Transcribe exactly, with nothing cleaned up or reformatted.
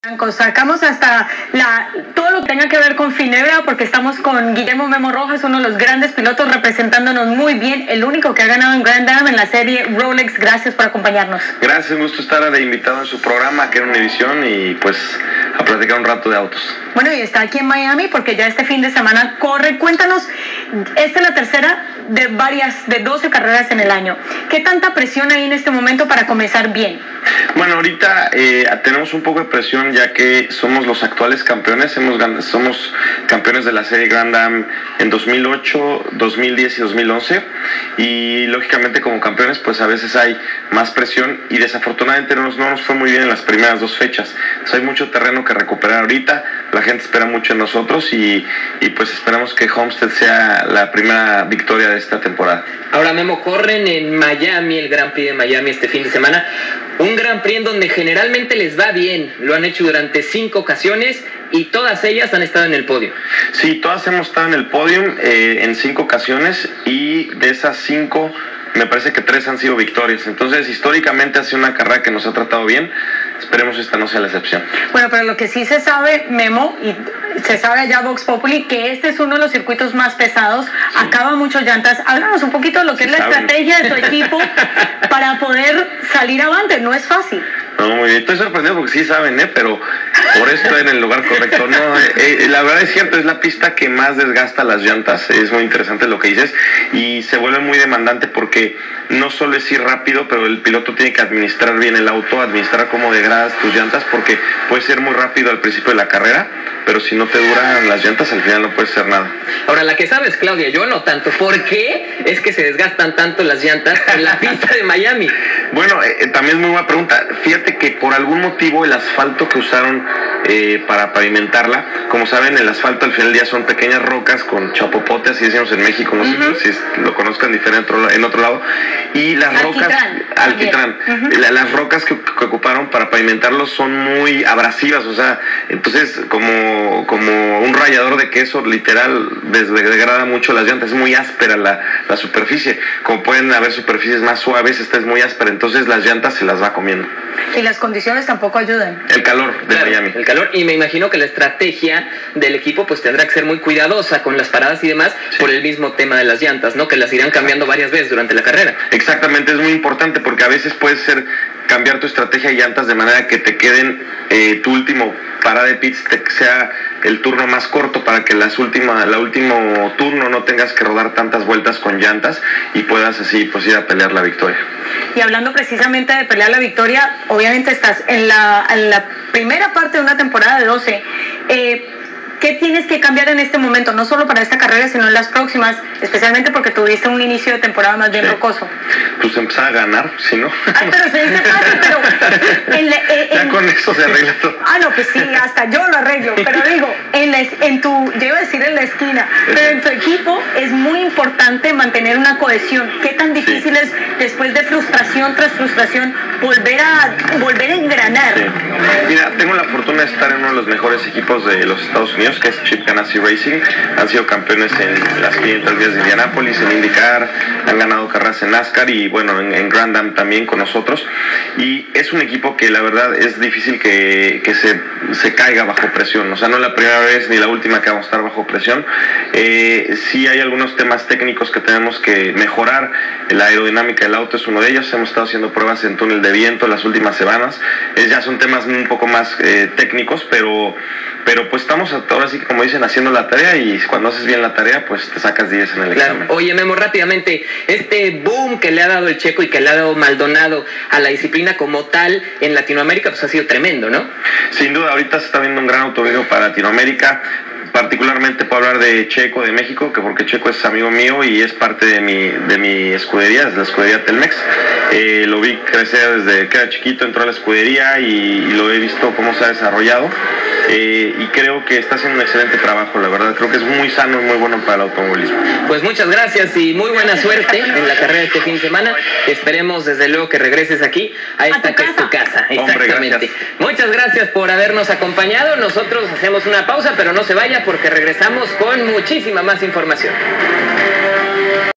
Sacamos hasta la, todo lo que tenga que ver con Ginebra, porque estamos con Guillermo Memo Rojas, uno de los grandes pilotos, representándonos muy bien, el único que ha ganado en Grand Am en la serie Rolex. Gracias por acompañarnos. Gracias, un gusto estar de invitado en su programa, que era Univisión, y pues a platicar un rato de autos. Bueno, y está aquí en Miami porque ya este fin de semana corre. Cuéntanos, esta es la tercera de varias, de doce carreras en el año. ¿Qué tanta presión hay en este momento para comenzar bien? Bueno, ahorita eh, tenemos un poco de presión ya que somos los actuales campeones. Hemos ganado, somos campeones de la serie Grand Am en dos mil ocho, dos mil diez y dos mil once, y lógicamente como campeones pues a veces hay más presión y desafortunadamente no nos, no nos fue muy bien en las primeras dos fechas. Entonces hay mucho terreno que recuperar ahorita, la gente espera mucho en nosotros y, y pues esperamos que Homestead sea la primera victoria de esta temporada. Ahora, Memo, corren en Miami, el Grand Prix de Miami este fin de semana. Un Grand Prix en donde generalmente les va bien. Lo han hecho durante cinco ocasiones y todas ellas han estado en el podio. Sí, todas hemos estado en el podio eh, en cinco ocasiones, y de esas cinco me parece que tres han sido victorias. Entonces, históricamente ha sido una carrera que nos ha tratado bien. Esperemos esta no sea la excepción. Bueno, pero lo que sí se sabe, Memo, y se sabe allá Vox Populi, que este es uno de los circuitos más pesados, sí. Acaba muchos llantas. Háblanos un poquito de lo que sí es la saben. estrategia de tu equipo para poder salir avante. No es fácil. No, muy bien. Estoy sorprendido porque sí saben, ¿eh? Pero por esto en el lugar correcto. No, eh, la verdad es cierto, es la pista que más desgasta las llantas. Es muy interesante lo que dices y se vuelve muy demandante porque no solo es ir rápido, pero el piloto tiene que administrar bien el auto, administrar cómo degradas tus llantas, porque puede ser muy rápido al principio de la carrera, pero si no te duran las llantas al final no puedes hacer nada. Ahora, la que sabes, Claudia, yo no tanto. ¿Por qué es que se desgastan tanto las llantas en la pista de Miami? Bueno, eh, también es muy buena pregunta. Fíjate que por algún motivo el asfalto que usaron eh, para pavimentarla, como saben, el asfalto al final del día son pequeñas rocas con chapopote, así decimos en México, no uh-huh. sé si lo conozcan diferente en otro lado, y las alquitrán, rocas, alquitrán, uh-huh. la, las rocas que, que ocuparon para pavimentarlo son muy abrasivas, o sea, entonces como, como un rallador de queso, literal, degrada mucho las llantas, es muy áspera la, la superficie. Como pueden haber superficies más suaves, esta es muy áspera, entonces las llantas se las va comiendo. Y las condiciones tampoco ayudan. El calor de claro, Miami. El calor, y me imagino que la estrategia del equipo pues tendrá que ser muy cuidadosa con las paradas y demás, sí. por el mismo tema de las llantas, ¿no? Que las irán cambiando varias veces durante la carrera. Exactamente, es muy importante porque a veces puede ser cambiar tu estrategia de llantas de manera que te queden eh, tu último parada de pits te, sea el turno más corto, para que las últimas, la último turno no tengas que rodar tantas vueltas con llantas y puedas así pues ir a pelear la victoria. Y hablando precisamente de pelear la victoria, obviamente estás en la, en la primera parte de una temporada de doce. Eh, ¿Qué tienes que cambiar en este momento? No solo para esta carrera, sino en las próximas, especialmente porque tuviste un inicio de temporada más bien sí. rocoso. Pues empezar a ganar, si no. Ah, pero se dice fácil, pero... En la, en, ya con eso se arregla todo. Ah, no, pues sí, hasta yo lo arreglo. Pero digo, en, la, en tu, yo iba a decir en la esquina, pero en tu equipo es muy importante mantener una cohesión. ¿Qué tan difícil sí. es, después de frustración tras frustración, volver a, volver a engranar? Sí. Mira, tengo la fortuna de estar en uno de los mejores equipos de los Estados Unidos, que es Chip Ganassi Racing. Han sido campeones en las quinientas millas de Indianápolis, en IndyCar, han ganado carreras en NASCAR y bueno, en, en Grand Am también con nosotros. Y es un equipo que la verdad es difícil que, que se, se caiga bajo presión. O sea, no es la primera vez ni la última que vamos a estar bajo presión. Eh, sí hay algunos temas técnicos que tenemos que mejorar. La aerodinámica del auto es uno de ellos. Hemos estado haciendo pruebas en túnel de viento las últimas semanas. Eh, ya son temas un poco más eh, técnicos, pero, pero pues estamos ahora sí que, como dicen, haciendo la tarea, y cuando haces bien la tarea pues te sacas diez en el claro. examen. Oye, Memo, rápidamente, este boom que le ha dado el Checo y que le ha dado Maldonado a la disciplina como tal en Latinoamérica pues ha sido tremendo, ¿no? Sin duda, ahorita se está viendo un gran automovilismo para Latinoamérica. Particularmente puedo hablar de Checo de México, que porque Checo es amigo mío y es parte de mi, de mi escudería, desde la escudería Telmex. Eh, lo vi crecer desde que era chiquito, entró a la escudería y, y lo he visto cómo se ha desarrollado. Eh, y creo que está haciendo un excelente trabajo, la verdad. Creo que es muy sano y muy bueno para el automovilismo. Pues muchas gracias y muy buena suerte en la carrera de este fin de semana. Esperemos desde luego que regreses aquí a esta que es tu casa. Exactamente. Hombre, gracias. Muchas gracias por habernos acompañado. Nosotros hacemos una pausa, pero no se vaya porque regresamos con muchísima más información.